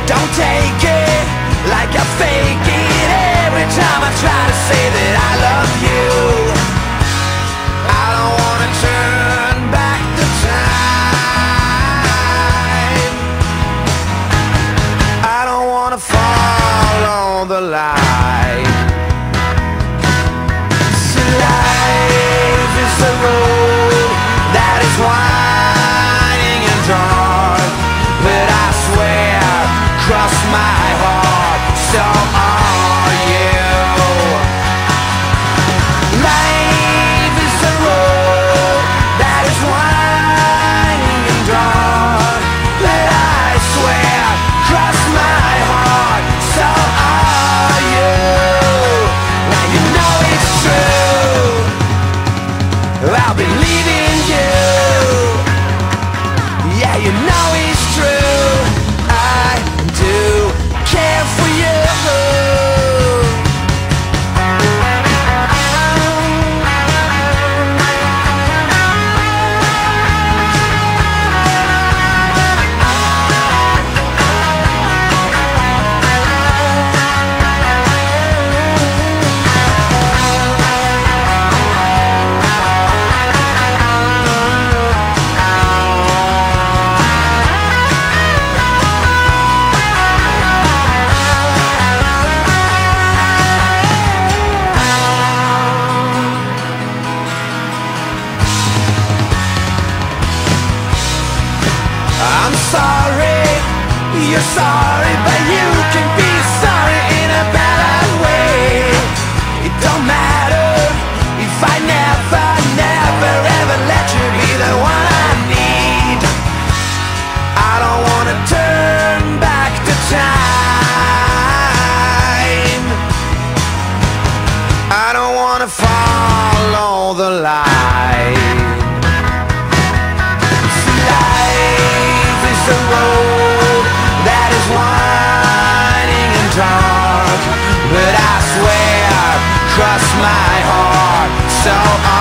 Don't take it like I fake it every time I try to say that I love you. I don't wanna turn back the time. I don't wanna follow the light. So life is a road that is winding and dark, but I swear, cross my heart, so are you. Life is a road that is winding and dark, but I swear, cross my heart, so are you. Now you know it's true, I'll be leaving you. Yeah, you know it's true, I do care for you. I'm sorry, you're sorry, but you can be sorry in a better way. It don't matter if I never, never, ever let you be the one I need. I don't wanna turn back the time. I don't wanna follow the light. The road that is winding and dark, but I swear, cross my heart, so